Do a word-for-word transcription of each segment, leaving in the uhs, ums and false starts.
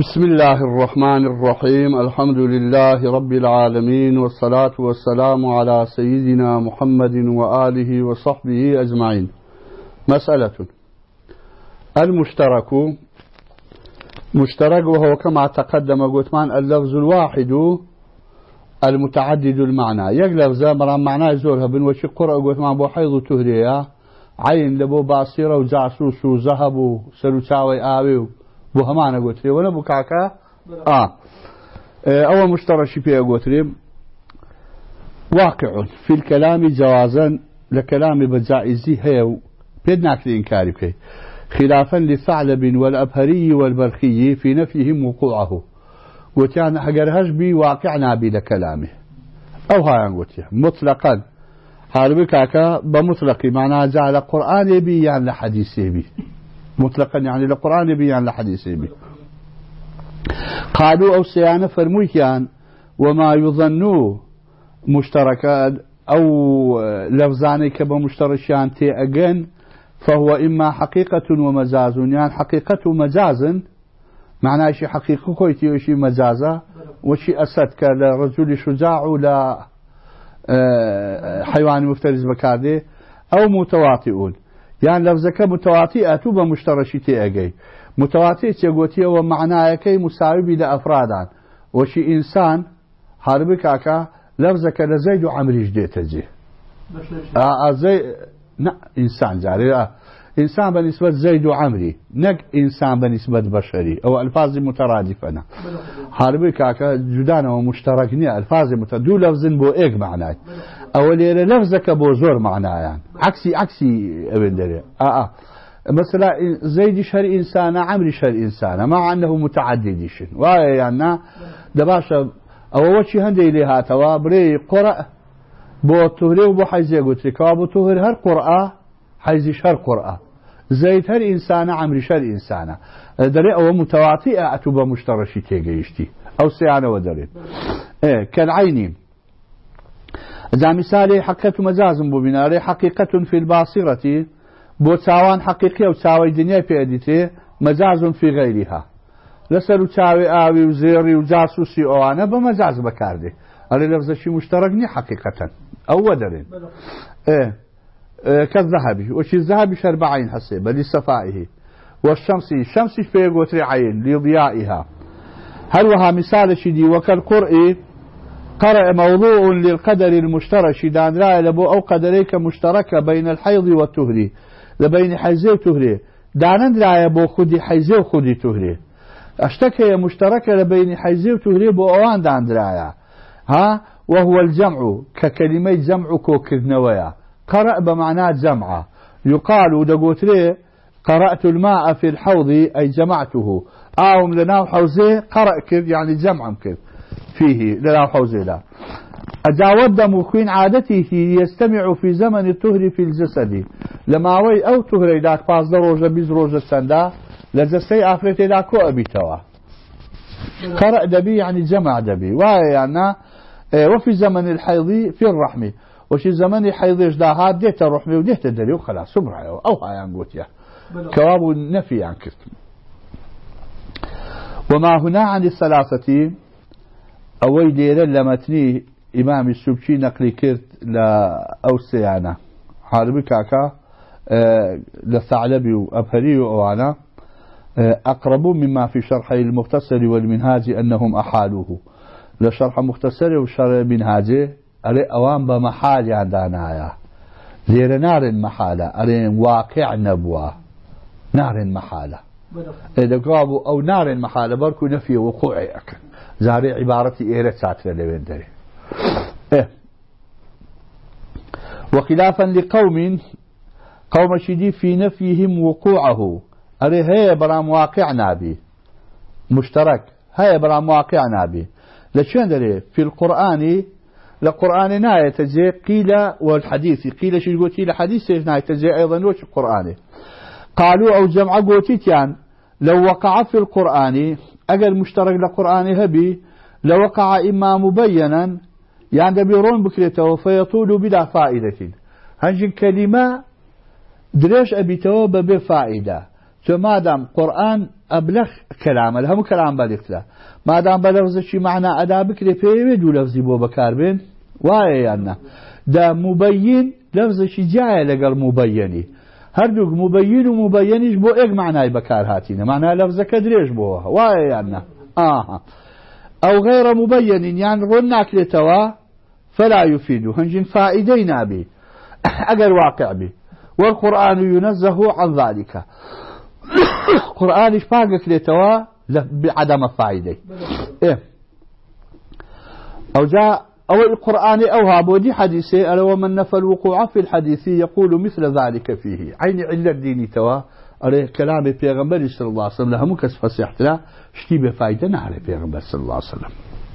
بسم الله الرحمن الرحيم. الحمد لله رب العالمين، والصلاة والسلام على سيدنا محمد وآله وصحبه أجمعين. مسألة: المشترك مشترك وهو كما تقدم قلت معنا اللفظ الواحد المتعدد المعنى. يقلب زي مرام معناه زورها بنوشي قرأ قلت معنا بو حيض تهرية عين لبو باصيرة وجاسوس وذهب وسلوشاوي آوي بو همانا قلت لي ولا بو كاكا آه أول مشترك فيها قلت لي واقع في الكلام جوازا لكلام بجائزي هيو بيدناك لإنكاري بكي، خلافا للثعلب والأبهري والبرخي في نفيهم وقوعه. قلت يعني حقرهاش بي واقعنا بي لكلامه أو هاي قلت مطلقا هاربي كاكا بمطلقي معناها جعل القرآن بي يعني لحديثه بي مطلقا يعني القرآن بي يعني لحديثه بي. قالوا أو سيانة فرموكيان وما يظنوا مشتركات أو لفظاني كبا مشتركان تي أجن فهو إما حقيقة ومجاز، يعني حقيقة ومجاز معناه شيء حقيقة كويتي وشيء مجازة وشيء أسد كالرجل شجاع ولا حيوان مفترس بكارده أو متواطئون، يعني لفظك متواطئة بمشترك تي أجي متواطئ تيغوتي ومعناه كي مساوي لأفرادان وشي إنسان حربك أكا لفظك لزيد عمري جديد تجي آه زي لا إنسان جاري آه. إنسان بالنسبة زيد وعمري نك إنسان بالنسبة بشري أو ألفاظ مترادفة حربك أكا جدانا ومشتركني ألفاظ مترادفة دو لفظ بو إيك معناه أولي لفظك بو زور معناه يعني عكسي عكسي أبن دري آه آه مثلا زيد شهر إنسان عمري شهر إنسان مع أنه متعددش وهي يعني دباشا أو وشي هندي لها توا بري قرأ بو تهري وبو حيزي قلت لك وابو تهر هر قرأ حيزي شهر قرأ زيد هر إنسان عمري شهر إنسان دري أو متواطئة أتوبة مشترشي تيجيشتي أو سيانة ودري إيه كالعينين إذا مثالي حقيقة مجاز بو بناري حقيقة في الباصرة بو تاوان حقيقية وتاوي دنيا في أديته مجاز في غيرها لسلو تاوي آوي وزيري وجاسوسي أوانا بمجاز بكارده هذا لفظ شيء مشتركني حقيقة أو ودرين إيه, إيه كالذهبي وشي الذهبي شرب عين حسيبة لصفائه والشمس الشمس في قوتر عين لضيائها. هل وها مثال شدي وكالقرء قرأ موضوع للقدر المشترك شدان لا لبو أو قدريك مشتركة بين الحيض والتهري لبين حيزي وتهري دانند لا يبو خدي حيزي وخدي تهري اشتكى مشتركة لبين حيزي وتهري بو اوان داند رايا ها وهو الجمع ككلمة جمع كوكرنويا قرأ بمعنى جمعة يقال دقوتري قرأت الماء في الحوض أي جمعته آهم لناو حوزي قرأ كيف يعني جمع كيف فيه لناو حوزي لا أجاود مخين عادته يستمع في زمن الطهر في الجسد لما وي أو طهر إذاك باز روجة بيز روجة سندا لجسي آفرت إذاك كو أبيتوا قرأ دبي يعني جمع دبي ويعني وفي زمن الحيض في الرحم وشي زمن الحيض إجداها ديت الرحم وديت الدري وخلاص سبرع أو هاي عنقوت يا كواب النفي عن كرت. وما هنا عن الثلاثة أوي دير لمتني إمام السبكي نقلي كرت لأوسيانا حاربي كاكا أه للثعلبي وأبهري وأوانا أه أقرب مما في شرح المختصر والمنهاج أنهم أحالوه لشرح مختصر وشرح المنهاج أري أوان بمحال عندنا زير نار محالة أري واقع نبوة نار محالة إذا قابوا أو نار محالة بركو نفي وقوعي أكل زاري عبارتي إيرت ساتر لبين داري إيه. وخلافا لقوم قوم شدي في نفيهم وقوعه أري هي برام واقعنا به مشترك هي برام واقعنا به لشان داري في القرآن لقرآن ناية تجي قيل والحديث قيل شي قلتي لحديث ناية تجي أيضا وش القرآن قالوا أو جمع قوتيتيان لو وقع في القرآن أجل مشترك لقرآن هبي لوقع إما مبينا يعني بيرون بكرته فيطول بلا فائدة هنجن كلمة دريش أبيتوا بفائدة ما دام قرآن أبلغ كلام الهم كلام بلغت ما دام بلغز شي معنى أدا بكري بيد ولفظي بو بكاربين واي يعني دا مبين لفظ شي جاي لقل مبيني هردوك مبين ومبينيش بو ايق معناي بكار هاتينا معنى لفظ كدريش بوها واي يعني آه أو غير مبين يعني غنى كلتوا فلا يفيد هنجين فائدين به أقل واقع به والقرآن ينزه عن ذلك القرآن إشباقك لتوا بعدم الفائدة إيه أو جاء أو القرآن أوها بودي حديثي ألا ومن نفى الوقوع في الحديث يقول مثل ذلك فيه عين علة ديني توا عليه كلام البيغمبر صلى الله عليه وسلم لها مكسفة سيحتلا شتي بفائدة على البيغمبر صلى الله عليه وسلم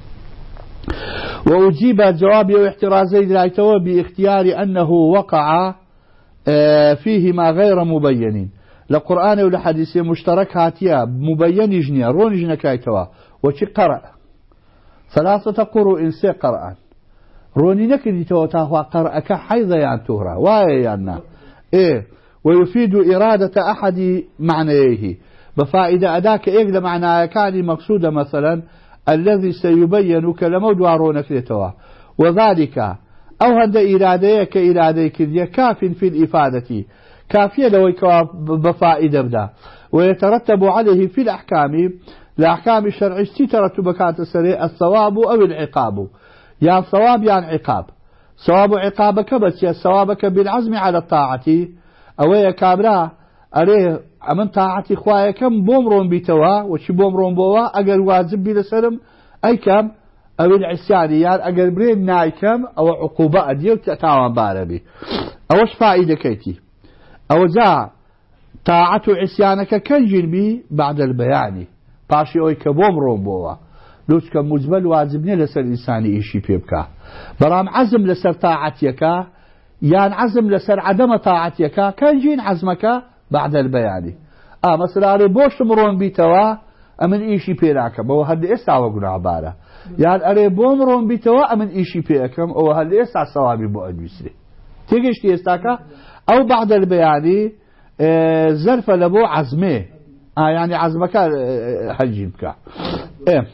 وأجيب جوابي واحترازي دلايتوا باختيار أنه وقع فيهما غير مبينين لقرآن ولا حديث مشترك هاتيا مبين جنيا رون جنا كايتوا وشي قرأ ثلاثة قرؤ إنسي قرأ روني نكدي توتاه قرأك حيث يعنتهرا واي يعني إيه ويفيد إرادة أحد معنيه بفائدة أداك إيه معنى كان مقصود مثلا الذي سيبين كلمود وارونك لتوا وذلك أو هند إرادة كإرادة كذية كاف في الإفادة كافية لو بفائدة بدا ويترتب عليه في الأحكام الأحكام الشرعية ترتب كانت السريع الثواب أو العقاب يعني ثواب يعني عقاب ثواب عقابك بس ثوابك بالعزم على الطاعة أو يا كابرا عليه من طاعة إخوائي كم بومرون بيتوا وشي بومرون بوا أقل واجب بلا سلم أي كم أو العسيان يعني أقل برين ناي كم أو عقوبة أديو تتعوان باربي أوش فائدة كيتي أو جاء طاعة عسيانك كنجل بي بعد البيان باشي أوي كبومرون بوا لوش كمجمل واجبني لسر إنساني إيشي بيبكا برام عزم لسر طاعتك يعني عزم لسر عدم طاعتك كنجين عزمك بعد البيان آه مثلا بوش مرون بيتوا أمن إيشي بيراكم أو هل إسعى وقنا عبارة يعني أري بومرون بيتوا أمن إيشي بيراكم أو هل إسعى صوابي بؤد بسري تيجيش تيستاكا أو بعد البيان آه زرف لبو عزمه آه يعني عزمك آه حجيبك إيه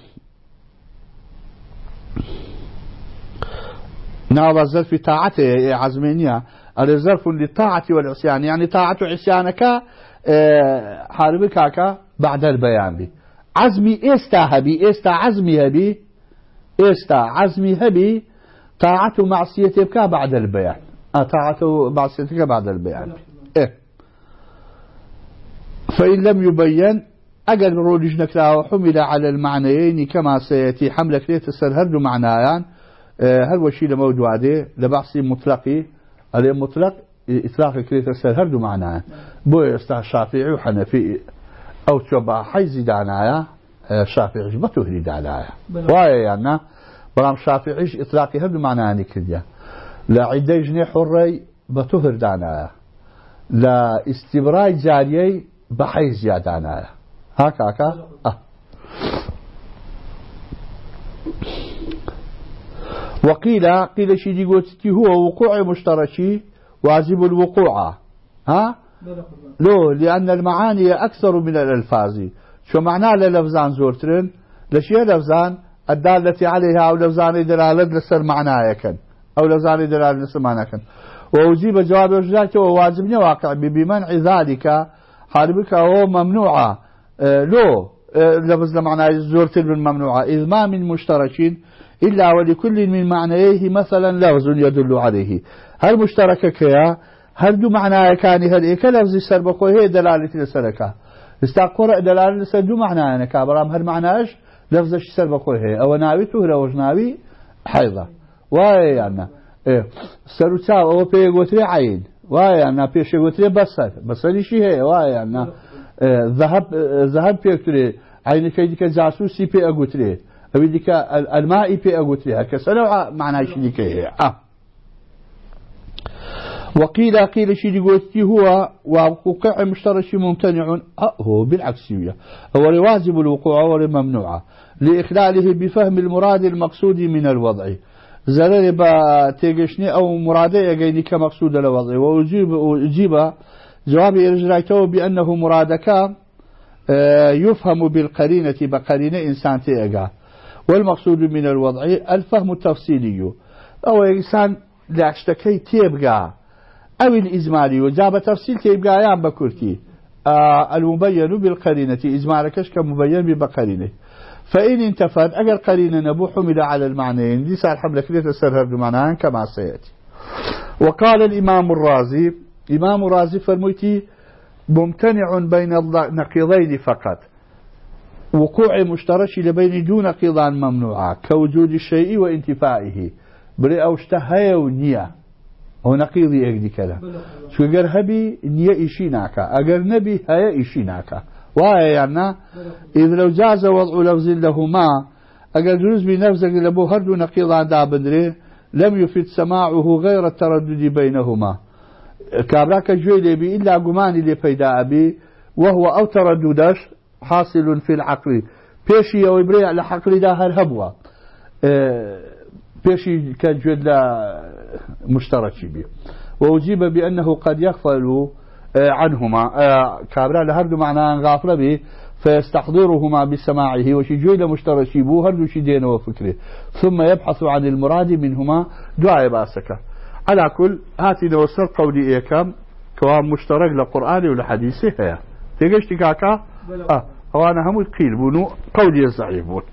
ناظر الزرف طاعته عزمينيا الزرف للطاعة والعصيان يعني طاعة عصيانك أه حاربك بعد البيان بي عزمي استا هبي استا عزمي هبي استا عزمي هبي طاعة معصيتك بعد البيان أه طاعة معصيتك بعد البيان إيه فإن لم يبين أقل رولجنك لا وحمل على المعنيين كما سيأتي حملك ليتسر هردو معنايان هل وشي لموضوع ده لبحثي مطلقي عليه مطلق إطلاق كريت السر هردو معناه بو يستع الشافعي وحنفي أو تشبع حيز دعنايا الشافعي بتهري دعنايا واي يعني برام شافعيش إطلاقي هردو معناه نكرديا لا عدي جني حري بتهر دعنايا لا استبراي جاريي بحيز دعنايا هكا هكا أه وقيل قيل شيء قلت هو وقوع مشتركي واجب الوقوع ها لو لأن المعاني أكثر من الألفاظ شو معناه للفظان زورترن لشيء لفظان الدالة عليها أو لفظان دلالة لسر معناه كان أو لفظان دلالة لسر معناه كان وأجيب جواب وجدته وواجبني واقع بمنع ذلك حاربك هو ممنوعة آه لو آه لفظ معناه زورترن من ممنوعة إذ ما من مشتركين إلا ولكل من معنيه مثلا لفظ يدل عليه هل مشترك كيا هل دو معناه كان هل إيه كلفظ السربقه هي دلالة لسركه استقرأ دلالة لسر دو معناه أنا كابرام هل معناش لفظ السربقه هي أو ناوي تهرى وجناوي حيضة واي يعني إيه سرطاء أو بيغوتري عين واي يعني بيغوتري بصر بصر شيء هي واي يعني إيه ذهب ذهب بيغوتري عين كيدك جاسوسي بيغوتري أبيدك الماء في أقوتلها كسنوع معناه شيء كيه آه وقيل قيل شيء قلت هو وقوع مشترك ممتنع آه هو بالعكسية هو لواجب الوقوع والممنوع لإخلاله بفهم المراد المقصود من الوضع زرر با تيجشني أو مراده يجيني كمقصود الوضع وأجيب أجيب جواب إرجرايته بأنه مرادك يفهم بالقرينة بقرينة إنسان تيغا، والمقصود من الوضع الفهم التفصيلي أو إنسان لاشتكي تيبغا أو الإزمالي وجاب تفصيل تيبغا يام بكرتي آه المبين بالقرينة إزمالكش كمبين بقرينة، فإن انتفت أجر قرينة نبو حمل على المعنيين دي صار حملك ليه تسرها بمعنى كما سيأتي. وقال الإمام الرازي إمام الرازي فرميتي ممتنع بين النقيضين فقط، وقوع مشترك لبين دون نقيضان ممنوعة كوجود الشيء وانتفائه بري أو اشتهي ونية هو نقيضي اجدي كلا شو اگر هبي نية إشي ناكا اگر نبي هيا إشي ناكا وهي يعني إذ لو جاز وضع لفظ لهما اگر دروز بنفسك لبو هردو نقيضان دابندري لم يفيد سماعه غير التردد بينهما كابراك جويلي بي إلا قماني اللي بيدا أبي وهو أو ترددش حاصل في العقل بيشي أو إبريع لحقل دا هرهبوا اه بيشي كان جويل مشترك بي، وأجيب بأنه قد يغفل اه عنهما اه كابرا لهردو معنى غافل به فيستحضرهما بسماعه وشي جويل مشترك بو هردو شي دينه وفكره ثم يبحث عن المراد منهما دعاء باسكه. على كل هاتي نوصل قولي إيكام كوام مشترك لقرآن ولحديثه هيا تيجيش تكاكا اه وانا هم القيل بونو قولي الزعيم بون.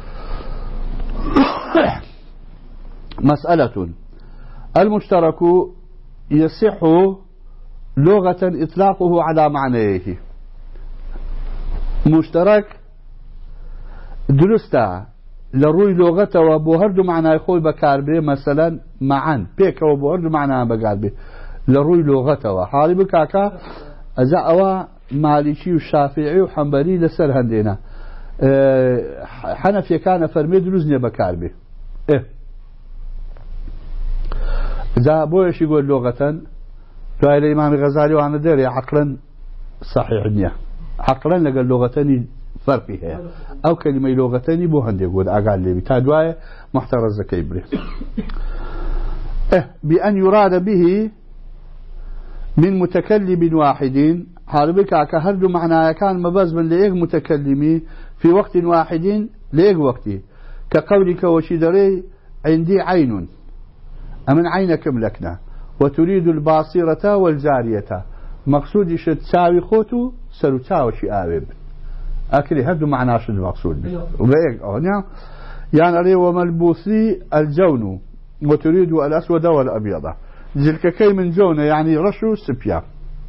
مسألة المشترك يصح لغة إطلاقه على معنيه. مشترك درستا لروي لغته وبوهرد معنى خوي بكاربي مثلا معا بيك وبوهرد معنى بكاربي لروي لغته وحالي بكاكا اذا اوا مالكي والشافعي وحنبلي لسر هندينا أه حنفي كان فرمي دروزني بكاربي ايه اذا بويش يقول لغة فايل الامام الغزالي وانا داري عقلا صحيح نية عقلا لقال لغتني فرقها أو كلمة لغتين بوهند يقول أقال لي بتادواية محترز كيبري إيه بأن يراد به من متكلم واحد حاربك كهرد معناه كان مباز من لإغ متكلمي في وقت واحد لإغ وقتي كقولك وشدري عندي عين أمن عينك ملكنا وتريد الباصرة والجارية مقصود شتساوي خوتو سرتاوشي آوب أكلي هذا معناش المقصود به وبيك أهنا يعني عليه وملبوسي الجون وتريد الأسود والأبيض ذلك كي من جون يعني رشو سبيا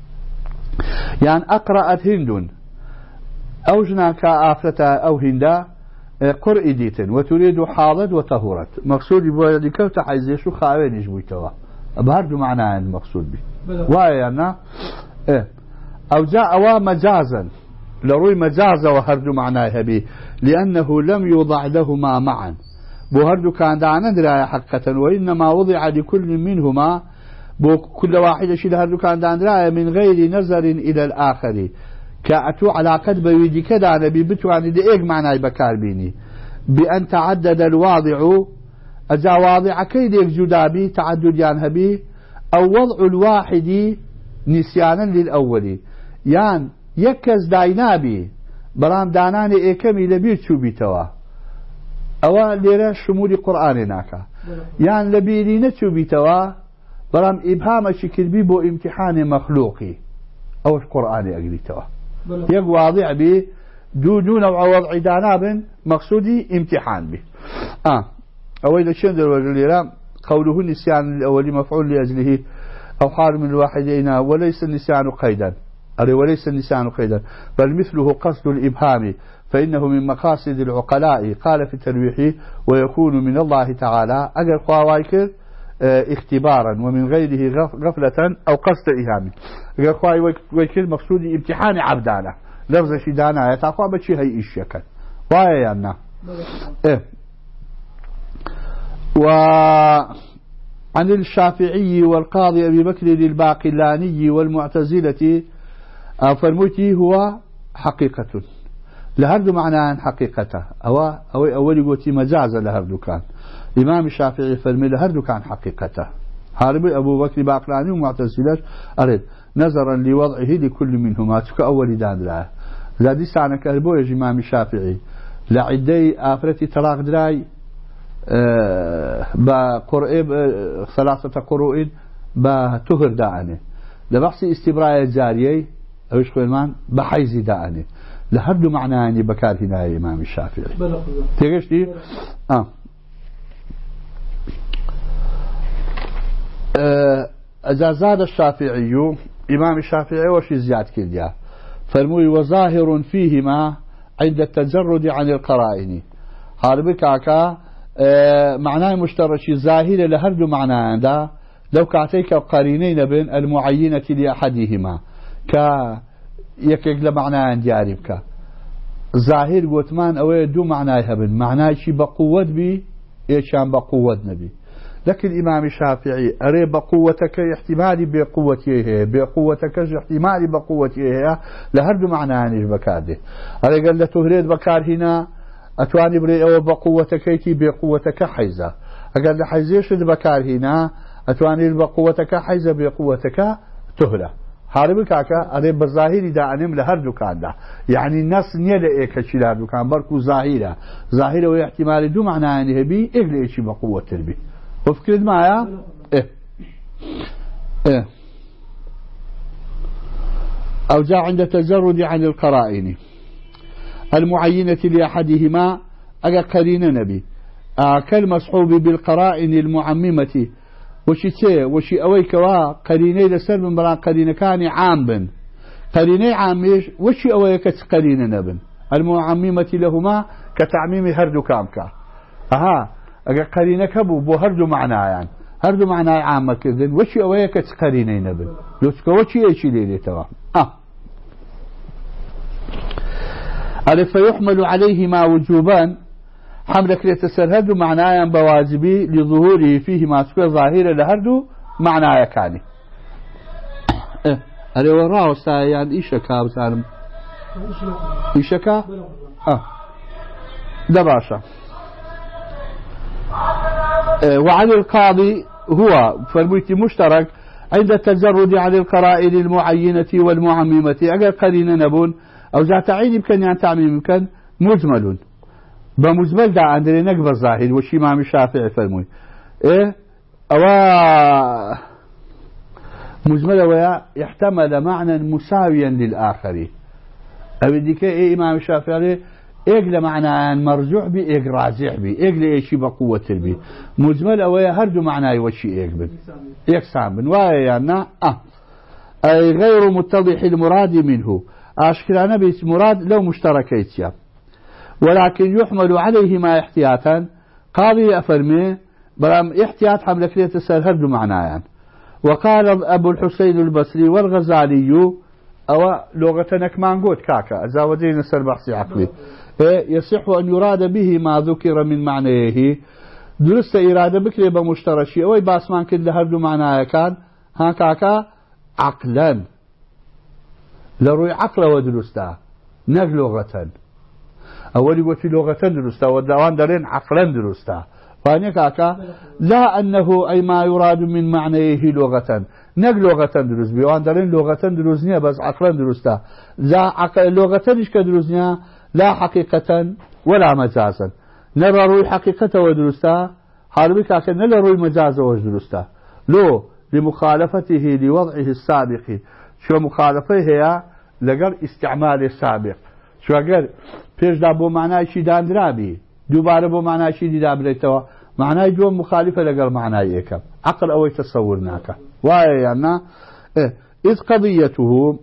يعني أقرأت هند أوجنا كآفلتا أو هندا قرئ ديتن وتريد حاضد وطهورت مقصود بوالدك وتحيزيش وخاوين يجبويتوا بهذا معناه المقصود به ويانا إيه أو جاء مجازا لروي مجاز وهردو معناه به لأنه لم يوضع لهما معا بوهردو كان دعنا دراية حقة وإنما وضع لكل منهما كل واحد شيء هردو كان دعنا دراية من غير نظر إلى الآخر كأتو على قد بويدي كدا نبي بتو عن دقيق معناه بكار بيني بأن تعدد الواضع أجا واضع كيديك جدابي تعدد يانهبي أو وضع الواحد نسيانا للأول يعني يكز داينابي بلان داناني ايكمي لبير شو بيتوا او ليرا شمول قرآن ناكا يعني لبيري نتشو بيتوا بلان ابهام شكل بي بو امتحان مخلوقي او قرآن اقريتوا يق واضع بي دو دون وضع داناب مقصودي امتحان بي اه اويل شندر والليرا قوله النسيان الاولي مفعول لاجله او حال من الواحدين وليس النسيان قيدا أري وليس النسيان قيدا بل مثله قصد الإبهام فإنه من مقاصد العقلاء قال في التنويح ويكون من الله تعالى أجر قوايك اختبارا ومن غيره غفلة أو قصد إهام أجر قوايك مقصود امتحان عبدانا لفظ شدانا يتعقى بشي هي إشيكا وهي يعني إيه وعن الشافعي والقاضي أبي بكر الباقلاني والمعتزلة فرموتي هو حقيقة لهردو معناه حقيقته أو أو أول قوتي مجاز لهردو كان إمام الشافعي فرمي لهردو كان حقيقته هارب أبو بكر باقلاني ومعتزلة أريد نظرا لوضعه لكل منهما كأول دان لا زادي سعنة كالبو يا إمام الشافعي لعدي آفرتي طلاق دراي أه بقرئ ثلاثة قروء بتهر دعني لبحث استبراء الجارية أوش خيرمان بحيز دعني لهرد معناني بكار هنا يا إمام الشافعي تيجيش دي آه إذا زاد الشافعي إمام الشافعي وش زياد كليا فرموي وظاهر فيهما عند التجرد عن القرائن هاربك عكا اه معناه مشترك ظاهر لهرد معناه دا لو كعتيك قرينين بين المعينة لأحدهما ك يكيك لمعناه دياربك ظاهر قوتمان أو دو معناه بن معناه شي بقوة بي إيشان بقوة نبي لكن الإمام الشافعي أري بقوتك احتمالي بقوته بقوتك احتمالي بقوته لهرد معنانيش بكاده أري قال لتهريد بكار هنا أتواني بري أو بقوتك كي بقوتك حيزة أقال لحيزيش بكار هنا أتواني بقوتك حيزة بقوتك تهرة هاربك عكا أري بالظاهر دا أنم لهرد كان ده يعني الناس نيلا إيكا شي لهرد كان بركو ظاهرة ظاهرة واحتمالي دو معنانيه بي إيك لإيشي بقوة تربي وفكرت معايا إيه إيه أو جاء عند التجرد عن القرائن المعينة لأحدهما أجا قرين نبي كالمصحوب بالقرائن المعممة وشي تي وشي أويكوا قريني لسر من بلا قرين كان عام بن قريني عاميش وشي أويكت قرين نبن المعممة لهما كتعميم هردو كامكا أها أجا قرينك أبو بو هردو معناه يعني هردو معناه عامة كذن وشي أويكت قريني نبن لو تكو وشي أيشي ليلي توا آه ألف فيحمل عليهما وجوبان حملك لتسرهد معناه بواجبي لظهوره فيه ما تكون ظاهرة لهردو معناه كاني إيه ألي وراه سايان إيشكا بسالم إيشكا آه دباشا إيه وعن القاضي هو فرميتي مشترك عند التجرد عن القرائن المعينة والمعممة أجل قرين نبون أو ذات عين يمكن أن تعميم يمكن مجمل بمجمل دا عندنا نقبل الظاهر وشي إمام الشافعي فرموي إيه أو مجمل ويا يحتمل معنى مساويا للآخر أو ديك إيه إمام الشافعي إيق معنى مرجوع بي إيق راجع بي إيق لإيشي بقوة بي مجمل ويا هردو معنى وشي إيق بن إيق سامبن ويا يعني أه أي غير متضح المراد منه أشكرنا بيت مراد لو مشتركيتيا ولكن يحمل عليهما احتياطا قاضي أفرمي برام احتياط حملك ليت السرهد معناه وقال أبو الحسين البصري والغزالي أو لغتنك مانقود كاكا زاودين السر بحثي عقلي إيه يصح أن يراد به ما ذكر من معنيه درست إرادة بكري بمشترشي أو باسمان كد هرد معناه كان ها كاكا عقلا لروي عقل ودرستا نك لغة أولي قلت لغة درستا والدوان دارين عقلا درستا فاني كاكا لا أنه أي ما يراد من معنيه لغة نك لغة درس بيوان دارين لغة درسنيا بس عقلا درستا لا عقل لغة إيش كدرسنيا لا حقيقة ولا مجازا نرى روي حقيقة ودرستا حالبي كاكا نلا روي مجازا ودرستا لو لمخالفته لوضعه السابق شو مخالفة هي لقل استعمال السابق شو قال فيش دابو معناه شي داندرابي دوباره بو معناه شي دي دابريتوا معناه جو مخالفة لقل معناه يكم عقل أو تصورناك واي يعني إيه إذ قضيته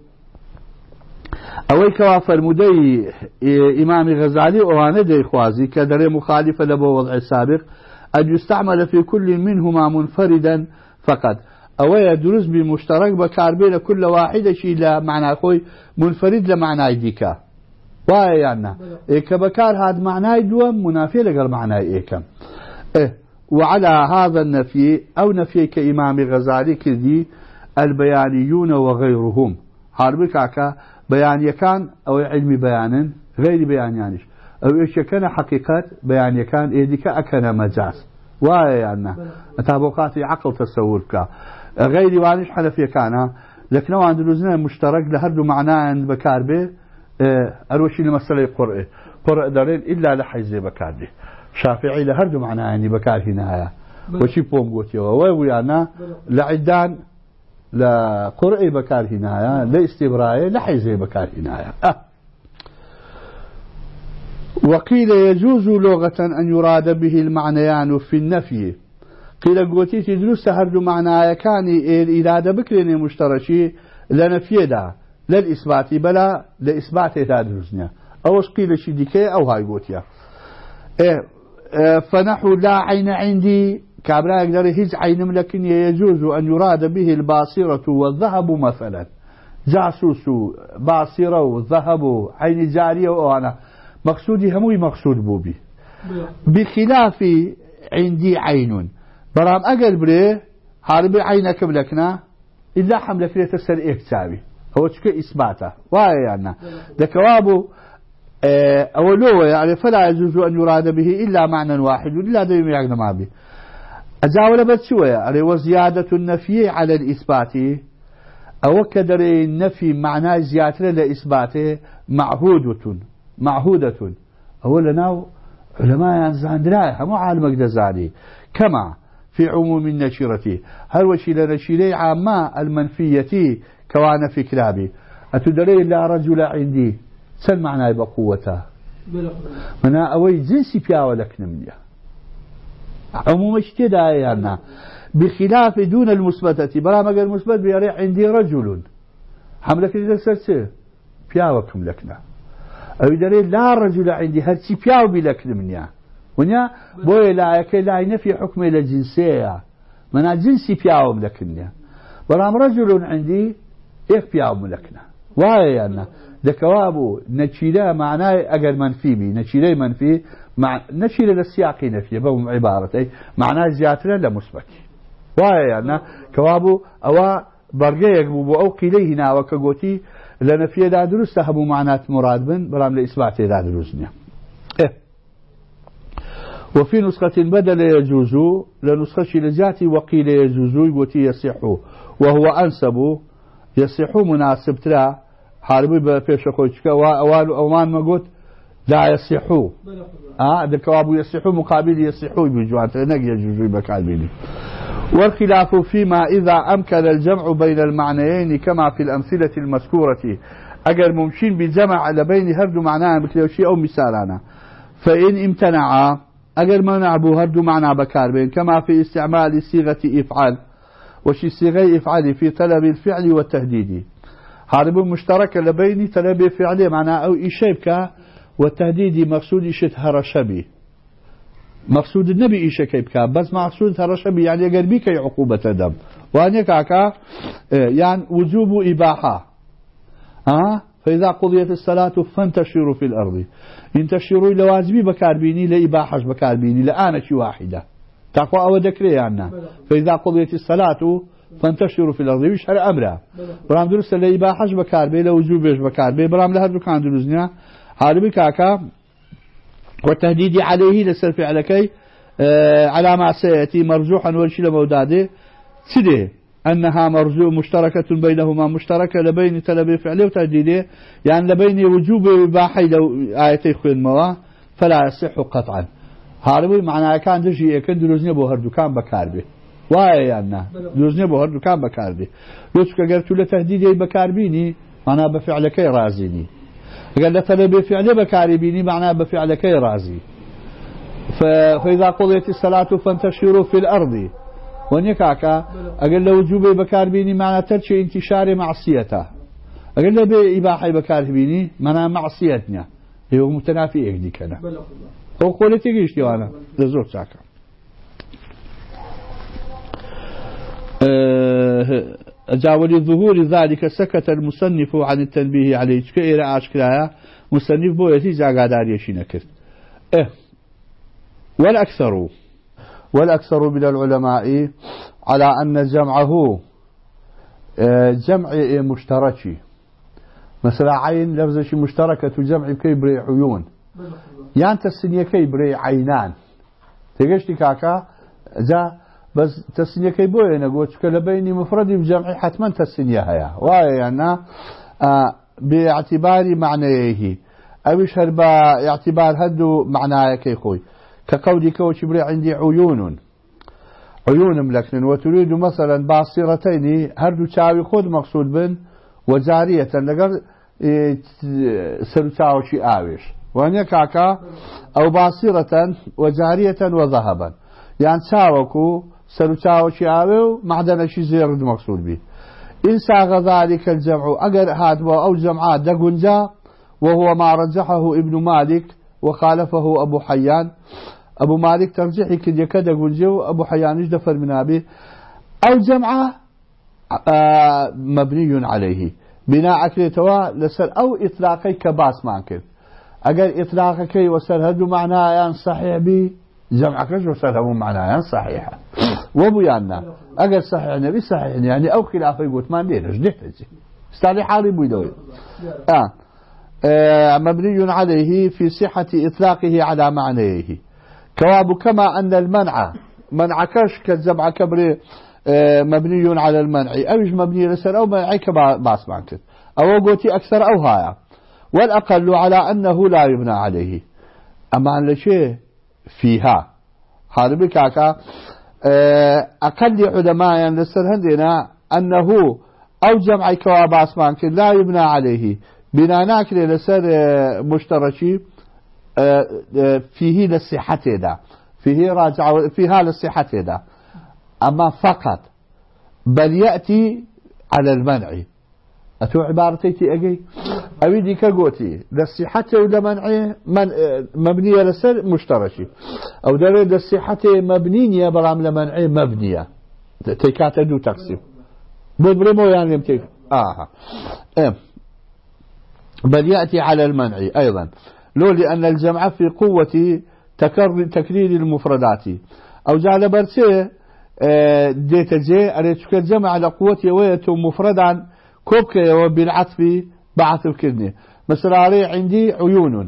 أوي كوافر مدي إيه إمام غزالي وأنا دي خوازي كدري مخالفة لبو وضع السابق أن يستعمل في كل منهما منفردا فقط أو يدرس بمشترك بكار بين كل واحدة شيء لا معنى خوي منفرد لمعنى ديكا واي يعني إيه كبكار هذا معنى دوم منافي لقال معنى إيه كم إيه وعلى هذا النفي أو نفي كإمام غزالي كذي البيانيون وغيرهم حاربك عكا بيان يكان أو علم بيان غير بيان يعنيش أو إيش كان حقيقة بيان يكان إيه ديكا أكن مجاز واي يعني أتابوقاتي عقل تصورك غير وانش حنفية كان لكن عند روزنا مشترك لهردو معناه عند بكاربه أروشي لمسألة قرء قرء دارين إلا لحيزة بكاربه شافعي لهردو معناه عندي بكار هنا وشي بوم قوتي وويانا لعدان لقرء بكار هنا لاستبراء لحيزة بكار هنا أه. وقيل يجوز لغة أن يراد به المعنيان في النفي قيل قوتي تدرس هردو معناه كان الإرادة بكرين مشترشي لنفي دا للإثبات بلا لإثبات تدرسنا أوش قيل شي ديكي أو هاي قوتيا إيه اه فنحو لا عين عندي كابرا يقدر هز عين لكن يجوز أن يراد به الباصرة والذهب مثلا جاسوس باصرة والذهب عين جارية وأنا مقصودي هموي مقصود بوبي بخلاف عندي عين برام أقل بري حاربي عينك بلكنا إلا حملك لي تسر إكتابي هو تشكي إثباته وهي يعني ذكوابه اه أولوه يعني فلا يجوز أن يراد به إلا معنى واحد إلا دائما يعقنا ما به أجاول بس شوية يعني وزيادة النفي على الإثبات أو كدر النفي معناه زيادة لإثباته معهودة معهودة أولا علماء ينزعندنا مو عالمك دزاني كما في عموم النشرة هل وشي لنشيري عامة المنفية كوان في كلابي أتدري لا رجل عندي سل معناه بقوته منا أوي جنسي بياوة لك نمليه عموم اشتدا يعني بخلاف دون المثبتة برامج المثبت بيري عندي رجل حملك إذا سرسه بياوكم لكنا أو دليل لا رجل عندي هرسي بياو بلك منيا ونيا بوي لا يكي لا ينفي حكم إلى جنسية منا جنسي بياو بلكنيا برام رجل عندي إيه بياو بلكنا واي يعني ذكوابو نشيله معناه أجر منفي بي نشيله منفي مع نشيله للسياق نفي بهم عبارة أي معناه زيادة لمثبت واي يعني كوابو أو برجيك بو أو قيله هنا وكجوتي لنفي ذا دروس سحبوا معنات مراد بن برام لإثبات ذا دروسنا إيه وفي نسخة بدل يجوز لنسخة لجاتي وقيل يجوز يقولي يصح وهو أنسب يصح مناسب ترى حاربي بفيش خوشك وأوان أوان ما قلت لا يصحوا آه ذكوابو يصحوا مقابل يصحوا بجوان نجي يجوز بكالبيني والخلاف فيما إذا أمكن الجمع بين المعنيين كما في الأمثلة المذكورة أجر ممكن بالجمع لبين هردو معناه مثل شيء أو مثالنا فإن امتنع أجر منع بو هردو معنى بكالبين كما في استعمال صيغة إفعال وشي صيغة إفعال في طلب الفعل والتهديد حارب مشترك لبين طلب فعل معناه أو إشيبك والتهديد مقصود إشت هرشبي مقصود النبي إيشا كيبك بس مقصود هرشبي يعني أجر بك عقوبة دم وأن يكاكا يعني وجوب إباحة أه؟ فإذا قضيت الصلاة فانتشروا في الأرض انتشروا لوازمي بكاربيني لإباحة بكاربيني لآنة واحدة تقوى أو ذكري عنا فإذا قضيت الصلاة فانتشروا في الأرض يشهر أمره برام درست لإباحة بكاربي لوجوبش بكاربي برام لهذا كان دروزنا حاربي كاكا والتهديد عليه لسلف عليكي آه على ما سيأتي مرجوحا والشيء موداده سده أنها مرجو مشتركة بينهما مشتركة لبين طلب فعله وتهديده يعني لبين وجوب إباحة لو آيتي خوين موا فلا يصح قطعا هاربي معناه كان دجي كان دروزني بو هردو كان بكاربي واي يعني دروزني بو هردو كان بكاربي لوشك قلت له تهديدي بكاربيني أنا بفعلك رازيني قال طلب فعله بكاربيني معناه بفعلك رازي فإذا قضيت الصلاة فانتشروا في الأرض ونيكاكا أقول له وجوب بكاربيني معناه ترشي انتشار معصيته أقول له بإباحة بكاربيني معناه معصيتنا هو متنافي إيدي كنا هو قولتي قيش ديوانا لزور ساكا أجاولي ظهور ذلك سكت المصنف عن التنبيه عليه كإيرا أشكلاها مصنف بو يتيجا قادار يشينكر إيه والأكثر والأكثر من العلماء على أن جمعه جمع مشترك مثلا عين لفظة مشتركة جمع كيبري عيون يعني تسنية كيبري عينان تقشتي كاكا جا بس تسنية كيبوي نقول كلا بيني مفردي بجمعي حتما تسنية هيا واي يعني آه باعتبار معنيه أوش هل باعتبار هدو معناه كيخوي كقولك وشبري عندي عيون عيون ملكن وتريد مثلا باصرتين هردو تشاوي خود مقصود بن وجارية لقر سرتاو شي آويش وأن يكاكا أو باصرة وجارية وذهبا يعني تشاوكو سرتاو شي آوي معدن شي زيرد مقصود به إن ساغ ذلك الجمع أقر هادوا أو جمعات دقنجا وهو ما رجحه ابن مالك وخالفه أبو حيان أبو مالك ترجيحي كد يكاد قنجو أبو حيان يجدفر من أبيه أو جمعة آه مبني عليه بناء كريتوا لسر أو إطلاقي كباس مانكر أقل إطلاقك وسر هدو معناه صحيح بي جمعك وسر هدو معناه صحيحة وبيانا أقل صحيح نبي صحيح يعني أو خلافه يقول ما نديرش ديتجي استعلي حالي بيدوي آه. آه مبني عليه في صحة إطلاقه على معنيه كواب كما أن المنع منع كش كالجمع كبري آه مبني على المنع أوش مبني لسر أو منعي كباس معنك أو قوتي أكثر أو هايا والأقل على أنه لا يبنى عليه أما عن لشيء فيها حاربي كاكا آه أقل علماء لسر هندنا أنه أو جمع كواباس معنك لا يبنى عليه بنا ناكل لسر مشتركي فيه للصحة دا فيه راجع فيها للصحة دا أما فقط بل يأتي على المنع أتو عبارتي أجي أبيدي كقوتي للصحة ولا منع من مبنية لسر مشتركي أو دليل للصحة مبنية برام لمنع مبنية تيكات دو تقسيم بدبرمو يعني يمتيك آه إيه بل يأتي على المنع أيضا لو لأن الجمع في قوة تكرير المفردات أو جعل برسي ديت جي أريتك الجمع على قوة ويته مفردا كوبك وبالعطف بعث الكرني مثلا علي عندي عيون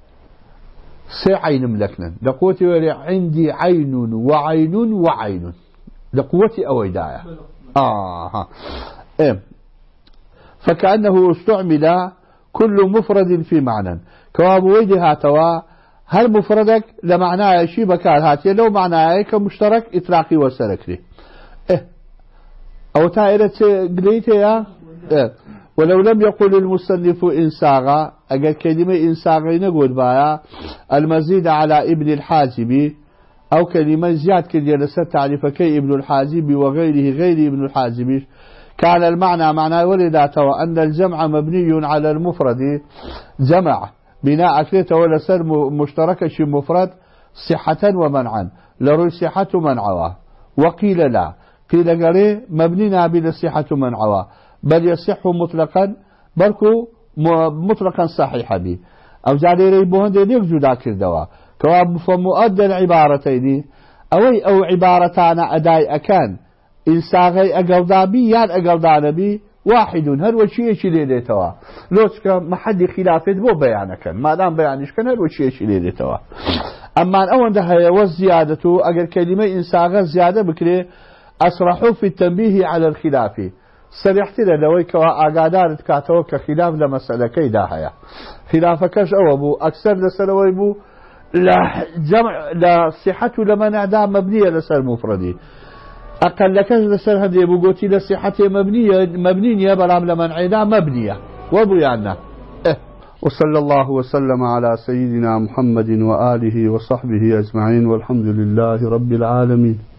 سي عين ملكنا لقوة عندي عين وعين وعين لقوة أو هداية آه إيه فكأنه استعمل كل مفرد في معنى كواب ويدها توا هل مفردك لمعناه شيء بكار هاتي لو معناه كمشترك إطلاقي وسركري إيه أو تائرة قليتها إيه ولو لم يقل المصنف إنساغا أقل كلمة إنساغي نقول بايا المزيد على ابن الحاجب أو كلمة زياد كلمة تعرف كي ابن الحاجب وغيره غير ابن الحاجب كان المعنى معنى ولداته أن الجمع مبني على المفرد جمع بناء كريته ولا سر مشترك شي مفرد صحة ومنعا لروي صحة منعوا وقيل لا قيل قري مبنينا بلا صحة منعوا بل يصح مطلقا بلكو مطلقا صحيحا به أو جعل ريبوهن دي يكجو ذاكر دوا كواب فمؤدى العبارتين أوي أو عبارتان أداء أكان إنساغي أقلدابي يان أقلدانبي واحد هل وشي شي ليلي توا لوشك ما حد خلافه بو بيانه كان ما دام بيانش كان هل وشي شي ليلي توا اما اول ده هي والزياده اگر كلمه انساغه زياده بكري اصرحوا في التنبيه على الخلاف سرحت لوي كوا اقادار كاتو كخلاف لمساله كيدا هيا خلافكش او ابو اكثر لسلوي بو لا جمع لا صحه لمنع دا مبنيه لسر مفردي أقل لك لسر هذه بقولتي للصحة مبنية مبنية برام لمن عيدا مبنية وبيانا إيه. وصلى الله وسلم على سيدنا محمد وآله وصحبه أجمعين والحمد لله رب العالمين.